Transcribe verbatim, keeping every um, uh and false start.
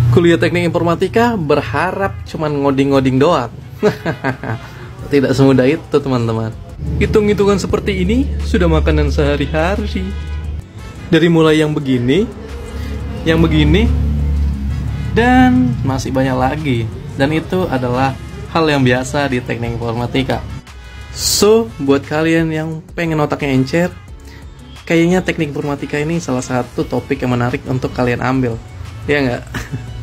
Kuliah teknik informatika berharap cuman ngoding-ngoding doang. Tidak semudah itu teman-teman. Hitung-hitungan seperti ini sudah makanan sehari-hari. Dari mulai yang begini, yang begini, dan masih banyak lagi. Dan itu adalah hal yang biasa di teknik informatika. So, buat kalian yang pengen otaknya encer, kayaknya teknik informatika ini salah satu topik yang menarik untuk kalian ambil. Ya nggak?